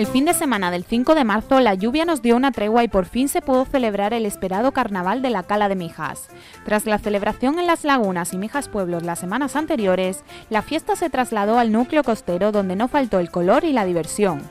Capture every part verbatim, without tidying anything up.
El fin de semana del cinco de marzo la lluvia nos dio una tregua y por fin se pudo celebrar el esperado carnaval de la Cala de Mijas. Tras la celebración en Las Lagunas y Mijas Pueblos las semanas anteriores, la fiesta se trasladó al núcleo costero donde no faltó el color y la diversión.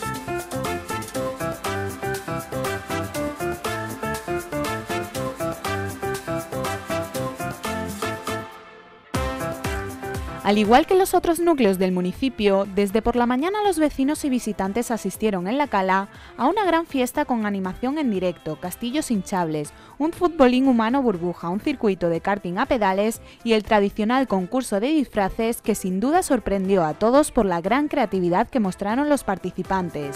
Al igual que los otros núcleos del municipio, desde por la mañana los vecinos y visitantes asistieron en la cala a una gran fiesta con animación en directo, castillos hinchables, un futbolín humano burbuja, un circuito de karting a pedales y el tradicional concurso de disfraces que sin duda sorprendió a todos por la gran creatividad que mostraron los participantes.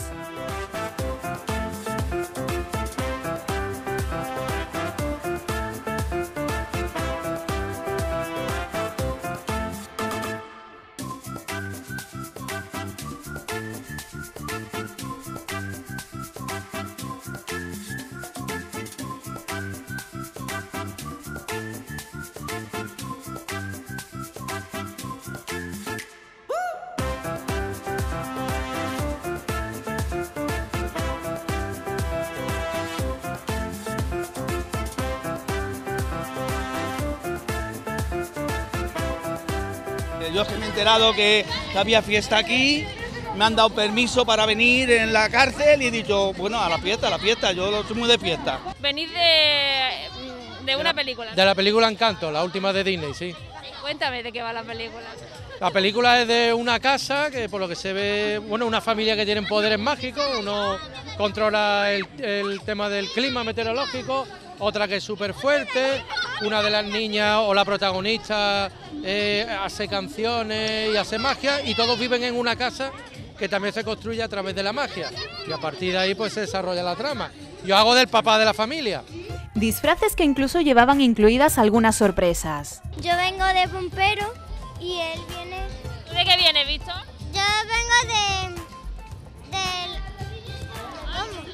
Yo es que me he enterado que había fiesta aquí, me han dado permiso para venir en la cárcel y he dicho, bueno, a la fiesta, a la fiesta, yo soy muy de fiesta. Venís de, de una película, ¿no? De la película Encanto, la última de Disney, sí. Cuéntame de qué va la película. La película es de una casa que por lo que se ve, bueno, una familia que tiene poderes mágicos, uno controla el, el tema del clima meteorológico, otra que es súper fuerte, una de las niñas o la protagonista eh, hace canciones y hace magia y todos viven en una casa que también se construye a través de la magia y a partir de ahí pues se desarrolla la trama. Yo hago del papá de la familia. Disfraces que incluso llevaban incluidas algunas sorpresas. Yo vengo de bombero y él viene... ¿Tú de qué vienes, Víctor? Yo vengo de... del... ¿Cómo?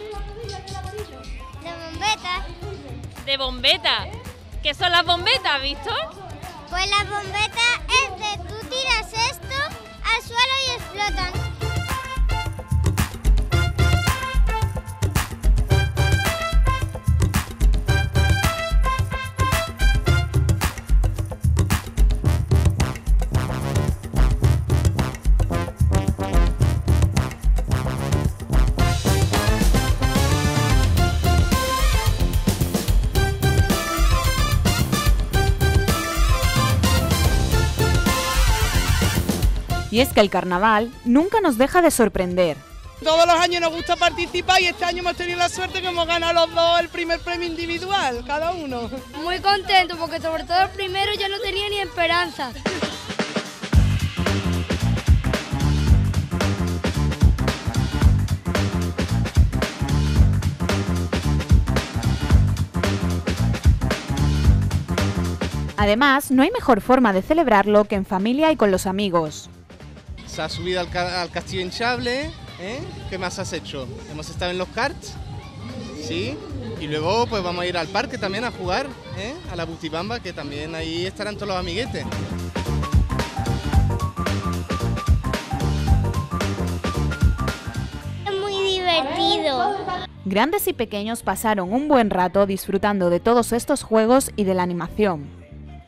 De bombetas. De bombetas. ¿Qué son las bombetas, Víctor? Pues las bombetas es de tú tiras esto al suelo y explotan. Y es que el carnaval nunca nos deja de sorprender. Todos los años nos gusta participar y este año hemos tenido la suerte que hemos ganado los dos el primer premio individual, cada uno. Muy contento porque sobre todo el primero yo no tenía ni esperanza. Además, no hay mejor forma de celebrarlo que en familia y con los amigos. Se ha subido al, ca al castillo hinchable, ¿eh? ¿Qué más has hecho? Hemos estado en los karts, ¿sí? Y luego pues vamos a ir al parque también a jugar, ¿eh? A la Butibamba, que también ahí estarán todos los amiguetes. Es muy divertido. Grandes y pequeños pasaron un buen rato disfrutando de todos estos juegos y de la animación.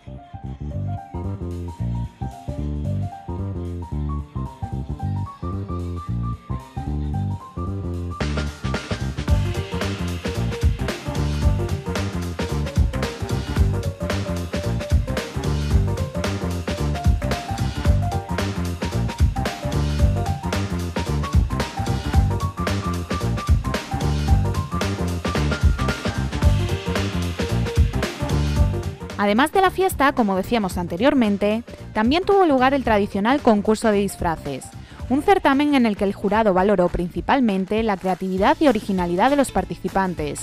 Además de la fiesta, como decíamos anteriormente, también tuvo lugar el tradicional concurso de disfraces, un certamen en el que el jurado valoró principalmente la creatividad y originalidad de los participantes.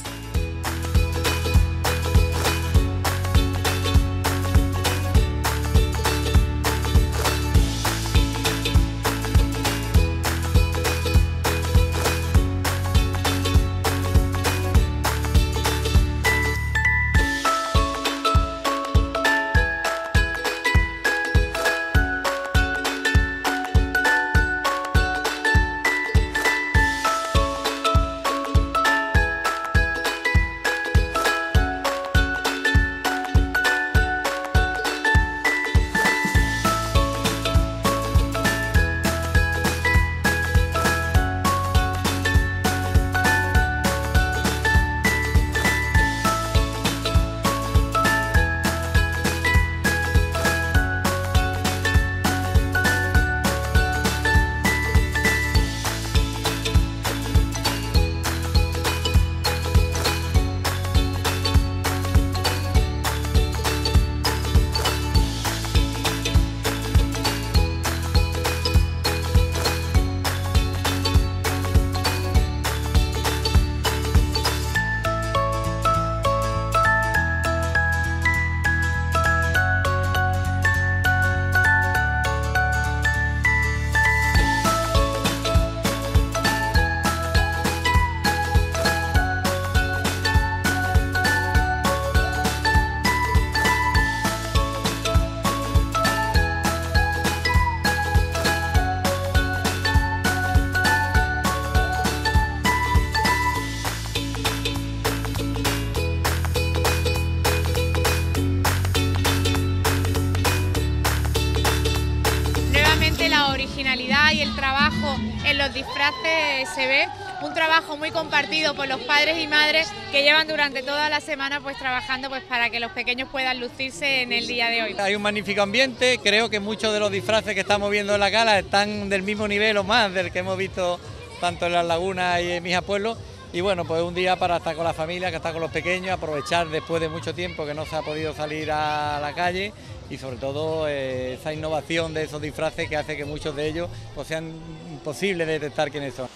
en los disfraces se ve un trabajo muy compartido por los padres y madres que llevan durante toda la semana pues trabajando pues para que los pequeños puedan lucirse en el día de hoy. Hay un magnífico ambiente, creo que muchos de los disfraces que estamos viendo en la gala están del mismo nivel o más del que hemos visto tanto en Las Lagunas y en Mija Pueblo. Y bueno, pues un día para estar con la familia, que estar con los pequeños, aprovechar después de mucho tiempo que no se ha podido salir a la calle y sobre todo eh, esa innovación de esos disfraces que hace que muchos de ellos pues, sean imposibles de detectar quiénes son.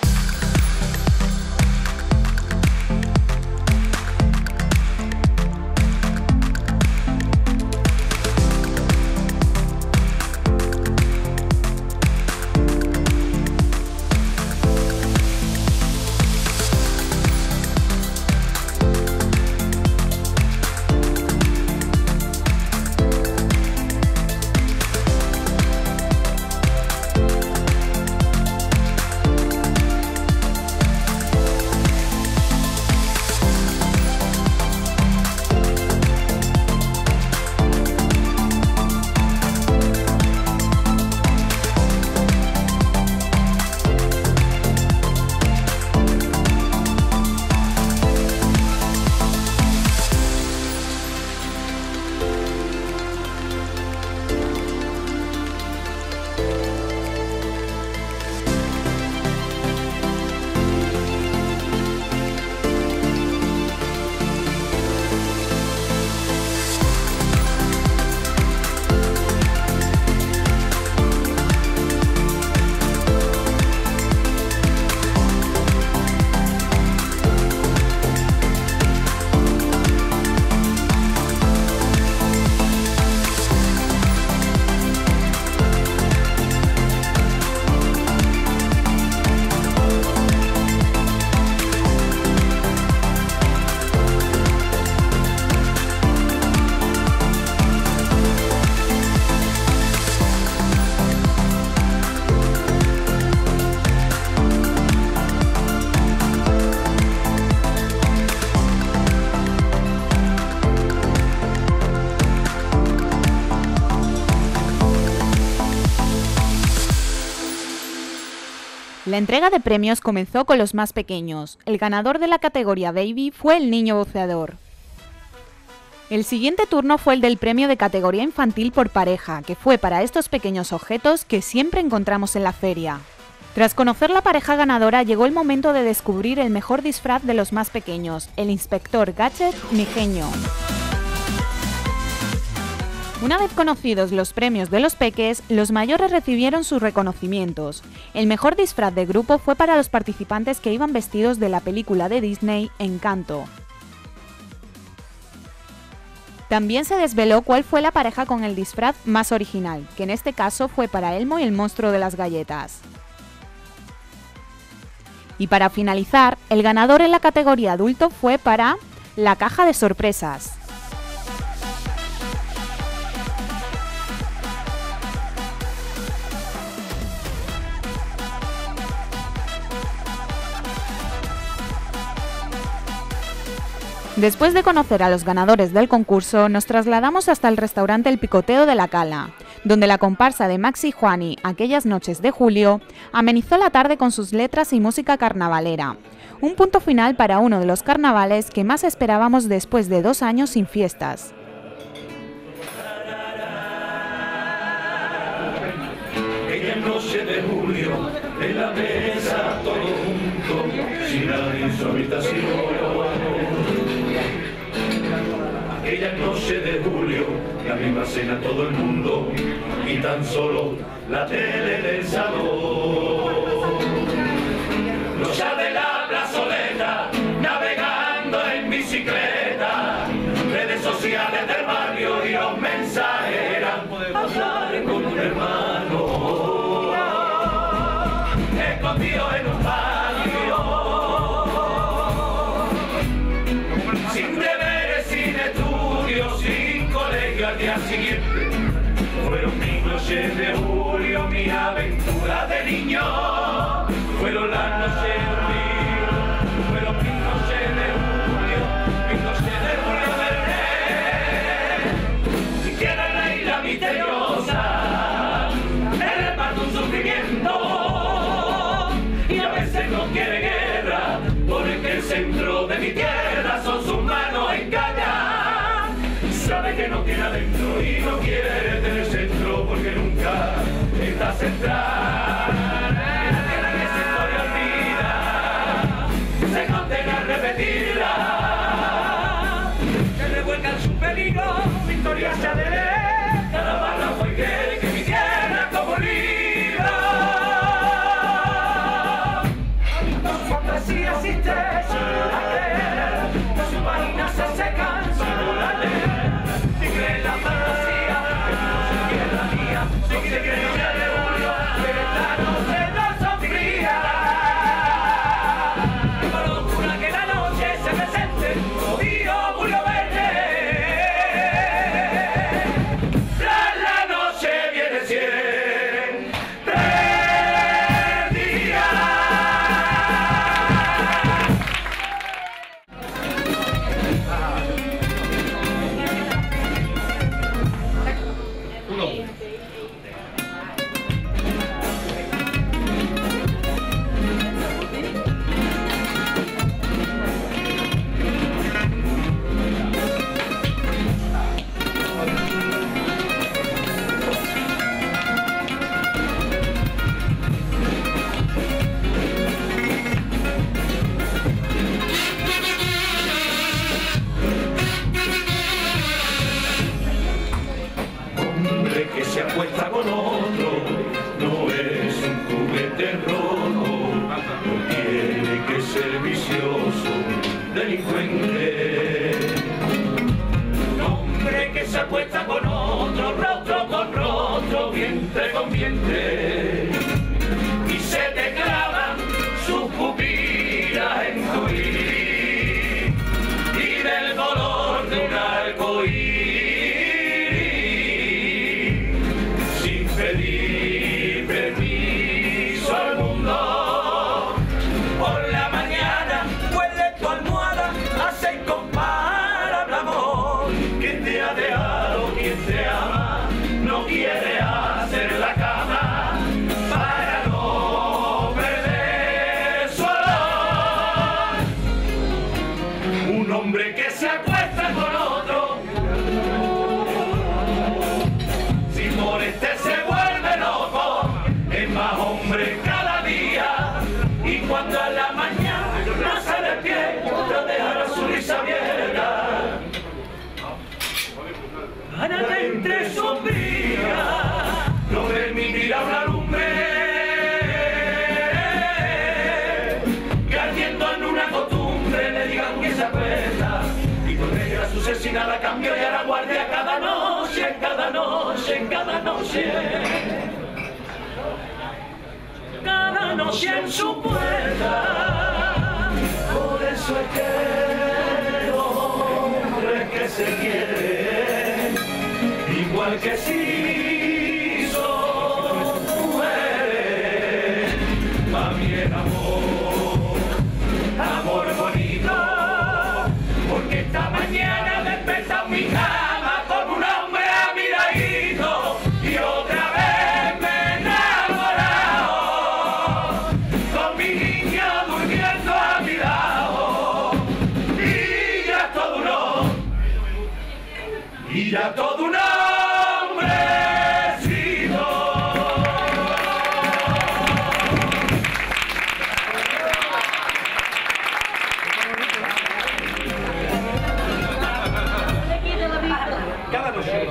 La entrega de premios comenzó con los más pequeños. El ganador de la categoría Baby fue el niño buceador. El siguiente turno fue el del premio de categoría infantil por pareja, que fue para estos pequeños objetos que siempre encontramos en la feria. Tras conocer la pareja ganadora, llegó el momento de descubrir el mejor disfraz de los más pequeños, el Inspector Gadget Mijeño. Una vez conocidos los premios de los peques, los mayores recibieron sus reconocimientos. El mejor disfraz de grupo fue para los participantes que iban vestidos de la película de Disney Encanto. También se desveló cuál fue la pareja con el disfraz más original, que en este caso fue para Elmo y el monstruo de las galletas. Y para finalizar, el ganador en la categoría adulto fue para la caja de sorpresas. Después de conocer a los ganadores del concurso, nos trasladamos hasta el restaurante El Picoteo de la Cala, donde la comparsa de Maxi Juani, Aquellas noches de julio, amenizó la tarde con sus letras y música carnavalera. Un punto final para uno de los carnavales que más esperábamos después de dos años sin fiestas. Aquella noche de julio, en la mesa todo junto, sin nadie en su habitación. Aquella noche de julio, la misma cena todo el mundo y tan solo la tele del salón. Los ya de la plazoleta, navegando en bicicleta, redes sociales del barrio y los mensajeros, hablar con un hermano, escondido en un patio, sin deberes, sin estudios, sin colegio al día siguiente. Fueron mis noches de julio, mi aventura de niño, fueron las noches de julio, fueron mis noches de julio, mis noches de julio verde. Si quieres la isla misteriosa, en el mar de un sufrimiento, nuestra, la tierra que su historia olvida, se condena a repetirla, que revuelcan su peligro, victoria se adere, cada barra fue que, que mi tierra como libra. Su fantasía existe, si no la creer, sus páginas se secan, si no la leer, si creen la fantasía, si quiere la mía, si quiere que no sea de julio, que esta noche no sombría. Por locura que la noche se presente, Río Julio Verde. La, la noche viene siempre día. Uno. Hombre que se acuesta con otro, no es un juguete roto, no tiene que ser vicioso, delincuente. Hombre que se acuesta con otro, rostro con rostro, vientre con vientre, y se te clavan sus pupilas en tu iris, y del color de un arcoíris, sin pedir permiso al mundo. Por la mañana huele tu almohada, hace con palabra amor. Quien te ha dejado, quien te ama, no quiere hacer la cama para no perder su olor. Un hombre que se acuesta con otro, si por este se vuelve loco, es más hombre cada día. Y cuando a la mañana no se despierta, dejará su risa vieja. Gánate entre sombría, no permitirá una lumbre que ardiendo en una costumbre le digan que se acuesta. Y por negra su asesinada cambio y a la guardia cada noche, cada noche, cada noche. Cada noche en su puerta. Por eso es que los hombres que se quieren, igual que si son mujeres, va bien amor, amor bonito, porque esta mañana me he despertado en mi cama con un hombre a mi ladito y otra vez me he enamorado, con mi niña durmiendo a mi lado, y ya todo un hombre, y ya todo un hombrecito. Cada noche.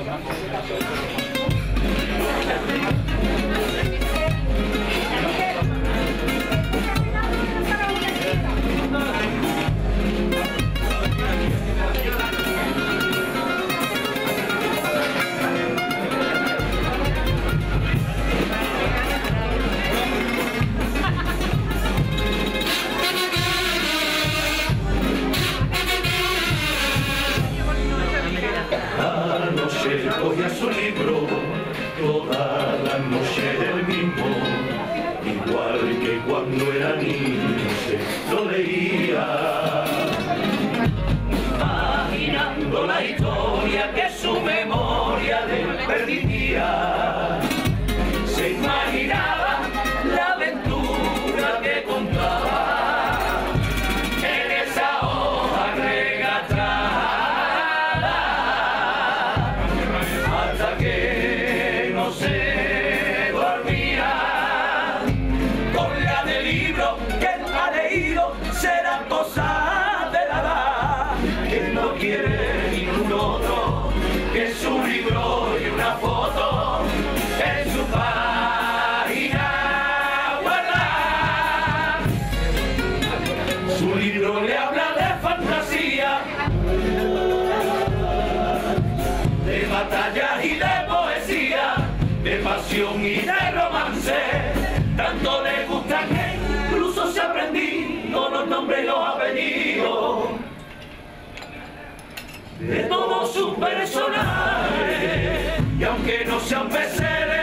Anoche cogía su libro, toda la noche del mismo, igual que cuando era niño se lo leía, imaginando la historia que su memoria le permitía. Se imaginaba la aventura que contaba en esa hoja regatrada, hasta que no se dormía. lo quiere ningún otro, que es un libro y una foto en su página guarda. Su libro le habla de fantasía, de batallas y de poesía, de pasión y de romance. Tanto le gusta que incluso se ha aprendido los nombres y los apellidos de todos sus personajes, y aunque no sean bestseller,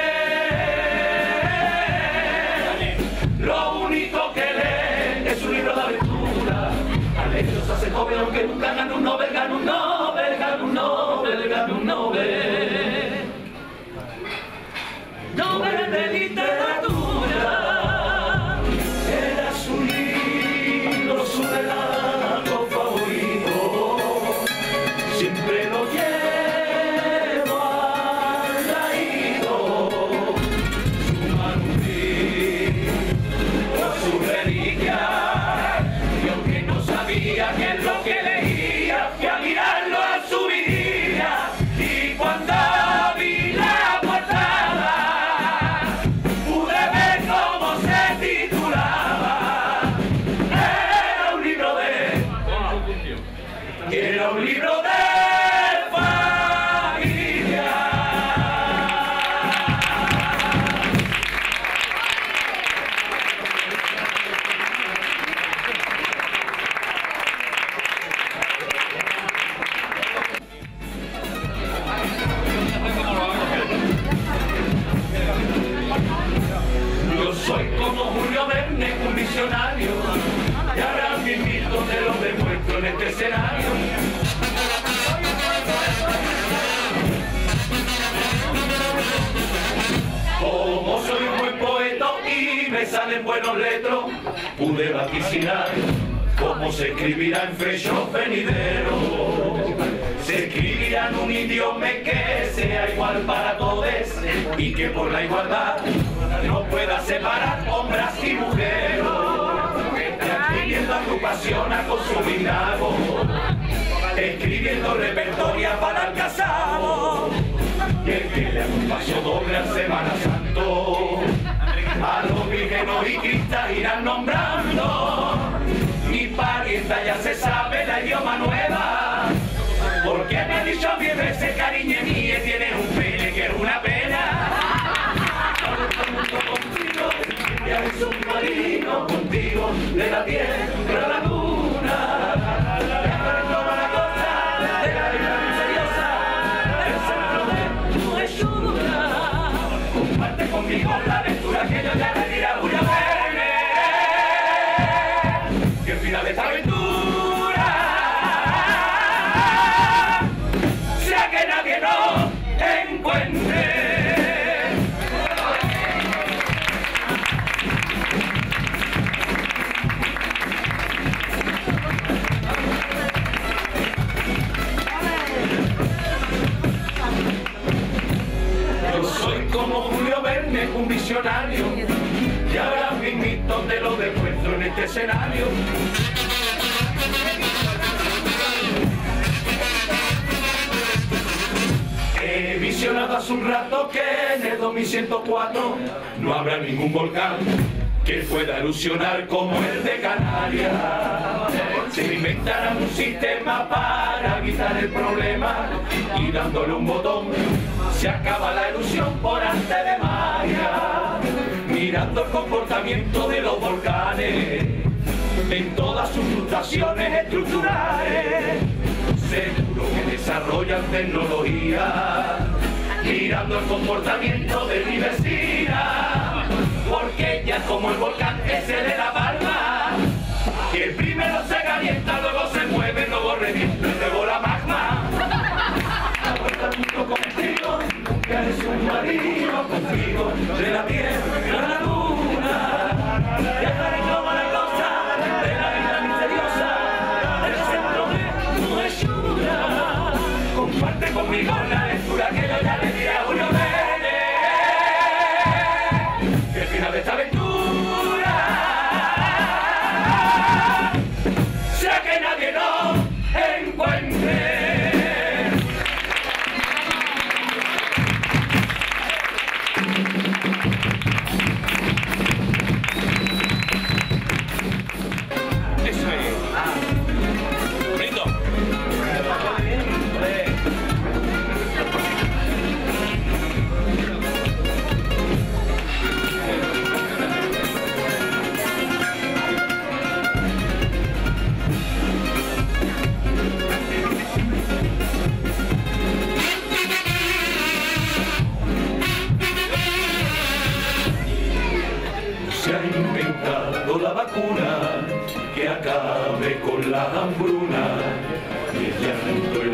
lo único que lee es un libro de aventura. Al leerlo se hace joven, aunque nunca gana un Nobel, gana un Nobel, gana un Nobel, gana un Nobel. Nobel de literatura, era su libro, su relato favorito, siempre lo llevo al ladito, su manuscrito, su reliquia, y aunque no sabía qué es lo que leía, fui a mirarlo a su vida, y cuando vi la portada, pude ver cómo se titulaba. Era un libro de... Era un libro de familia. Yo soy como Julio Verne, un visionario, y ahora mismo te lo demuestro en este escenario. Como soy un buen poeta y me salen buenos letros, pude vaticinar cómo se escribirá en fecho venidero. Se escribirá en un idioma que sea igual para todos y que por la igualdad no pueda separar hombres y mujeres. Escribiendo agrupaciones con su vinagre, escribiendo repertoria para el casado, y el que le haga un paso doble a Semana Santo, a los vírgenes y cristas irán nombrando. Mi parienta ya se sabe la idioma nueva, porque me ha dicho mil veces, cariño mía, tienes un pene que es una pena. Contigo, ya es un marino contigo, de la tierra a la luna, toda la costa de la isla misteriosa, del centro de tu hechura. Comparte conmigo la lectura que yo ya le diré a Julio Verne, que el final de esta aventura sea que nadie nos encuentre. Como Julio Verne, un visionario, y ahora mismito te lo demuestro en este escenario. He visionado hace un rato que en el dos mil ciento cuatro no habrá ningún volcán que pueda erupcionar como el de Canarias. Se inventarán un sistema para evitar el problema y dándole un botón se acaba la erupción por arte de magia. Mirando el comportamiento de los volcanes en todas sus fluctuaciones estructurales, seguro que desarrollan tecnología. Mirando el comportamiento de mi vecina, porque ella como el volcán ese de La Palma, que el primero se calienta, luego se mueve, luego revienta y luego la magma. La vuelta al mundo contigo, que eres un marino contigo, de la tierra a la luna, viajaré como la costa de la isla misteriosa, del centro de tu hechura. Comparte conmigo la lectura que yo ya le diré a Julio Verne, que el final de esta aventura sea que nadie nos encuentre.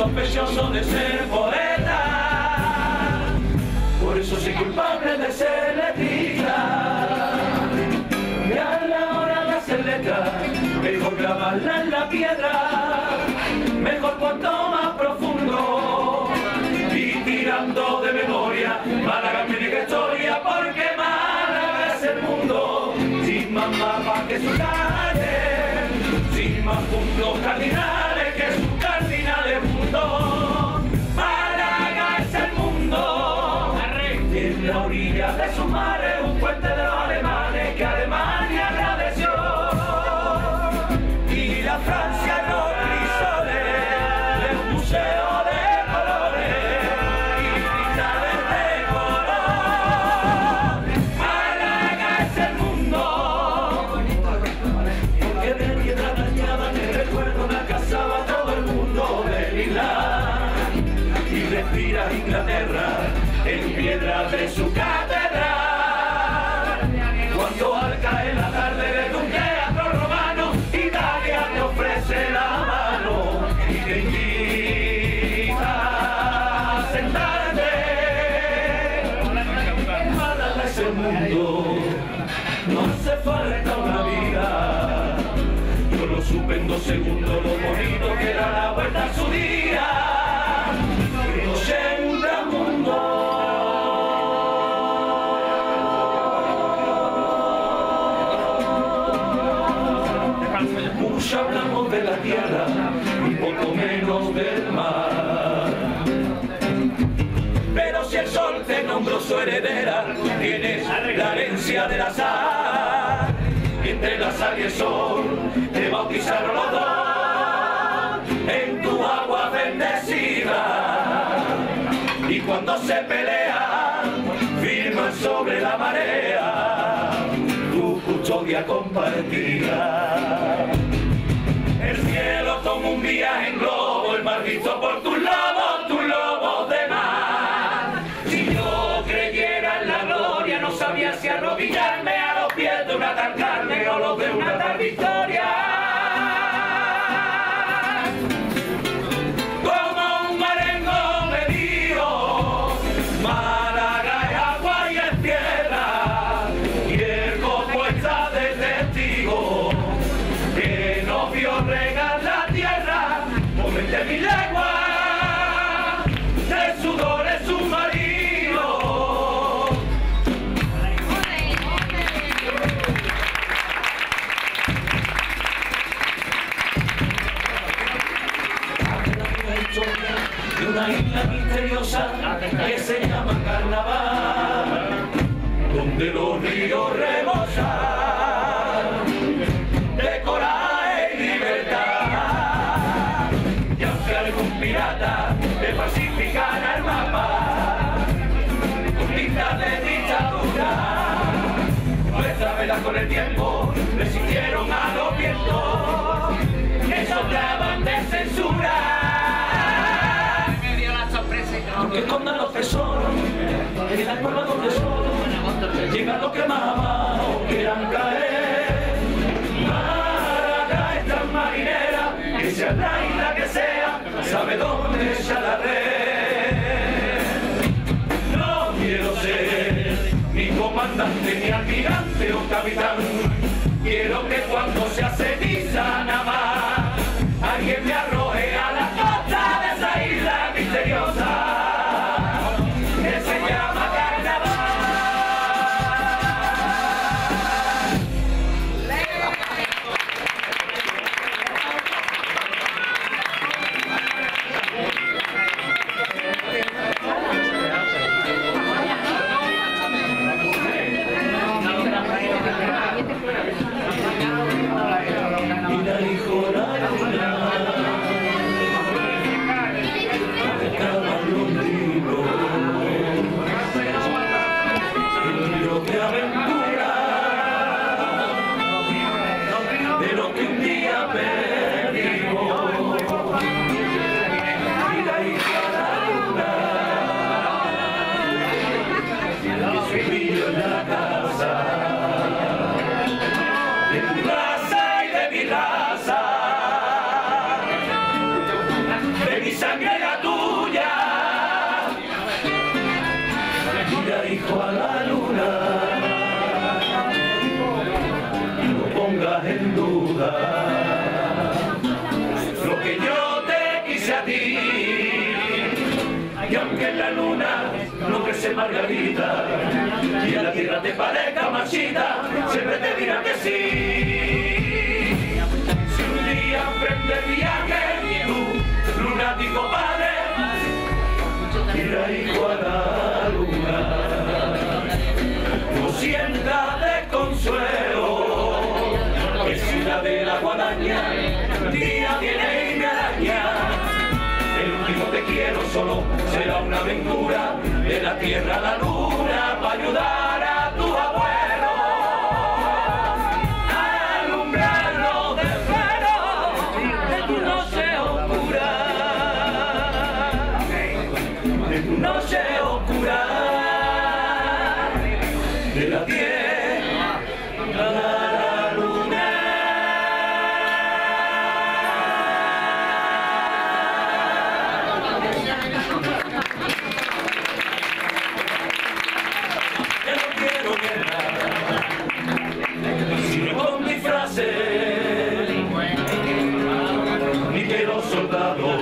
sospechoso de ser poeta, por eso soy culpable de ser letrista. Y a la hora de hacer letra, mejor grabarla en la piedra, mejor cuanto más profundo, y tirando de memoria, Málaga mi única historia, porque Málaga es el mundo, sin más mapas que sus calles, sin más puntos cardinales que sus cardinales puntos. Málaga es el mundo, y en la orilla de sus mares un puente de los alemanes que Alemania agradeció, y la Francia los crisoles del museo de colores y cristales de color. Málaga es el mundo, porque de piedra dañada me recuerdo una casaba todo el mundo de lila, y respira Inglaterra en piedra de su catedral. Cuando al caer la tarde de un teatro romano, Italia te ofrece la mano y te invita a sentarte. Málaga es el mundo, no hace falta una vida. Yo lo supe en dos segundos lo bonito que era la vuelta a su día. ochenta mundo. Mucho hablamos de la tierra, un poco menos del mar. Pero si el sol te nombró su heredera, tienes la herencia del azar. Y entre la sal y el sol te bautizaron los dos en tu agua bendecida. Y cuando se pelean, firman sobre la marea tu custodia compartida. El cielo toma un viaje en globo, el mar visto por tus lobos, tus lobos de mar. Si yo creyera en la gloria, no sabía si arrodillarme a los pies de una tal carne o los de una tal victoria. Como un marengo me dijo, Málaga es agua y es tierra, y el copo está de testigo, que nos vio regar la tierra por veinte mil leguas de sudores submarinos. De una isla misteriosa que se llama Carnaval, donde los ríos rebosan de coraje y libertad. Y aunque algún pirata le falsificara el mapa con tintas de dictadura, nuestras velas con el tiempo resistieron a los vientos que soplaban de censura. Aunque escondan los tesoros en la cueva donde solo llegan los que más amados quieran caer. Málaga es tan marinera que sea la isla que sea, sabe dónde echa la red. No quiero ser ni comandante, ni almirante o capitán. Quiero que cuando se hace ceniza nada más, alguien me arroje a la costa de esa isla misteriosa que se llama Carnaval. pongas en duda lo que yo te quise a ti. Y aunque en la luna no crece margarita y en la tierra te parezca marchita, siempre te dirá que sí. Si un día emprendes viaje, tú, lunático padre, mira hijo a la luna, no sientas de consuelo, que si la de la guadaña día viene y me araña. El último te quiero solo será una aventura de la tierra a la luna para ayudar a tu abuelo a alumbrarlo de fuego de tu noche oscura, de tu noche oscura, de la tierra a la luna. Ni que los soldados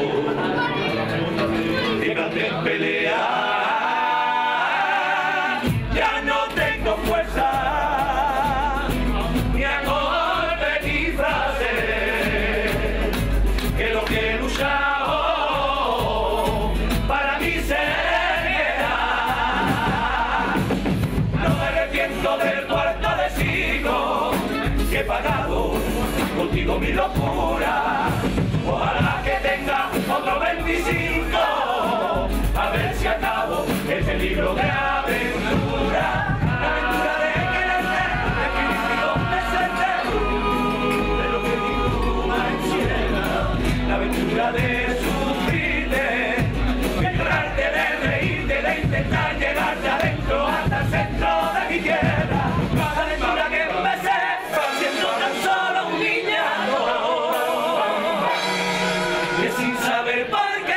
digan de pelear, ya no tengo fuerza ni a golpe ni frase, que lo que he luchado para mí se queda. No me arrepiento del cuarto de siglo que he pagado contigo mi locura. Ojalá que tenga otro veinticinco, a ver si acabo este libro de aventura. La aventura de quererte, de escribir dos meses de lo que mi pluma encierra. La aventura de sufrirte, de llorarte, de reírte, de intentar llegarte adentro hasta el centro de mi tierra. La aventura que empecé siendo tan solo un niñato, que sin saber por qué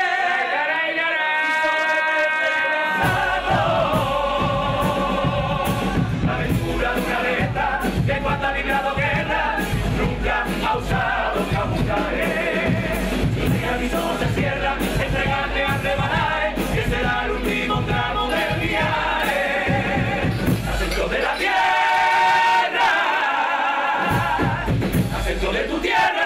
la aventura de una beta que cuando ha librado guerra nunca ha usado camuflaje. Si un día mis ojos se cierran, entregarme a rebanae, que será el último tramo del viaje al centro de la tierra, de tu tierra.